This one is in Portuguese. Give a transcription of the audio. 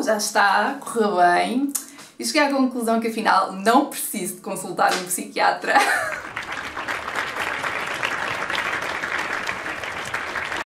já está a correr bem. E cheguei à conclusão que afinal não preciso de consultar um psiquiatra.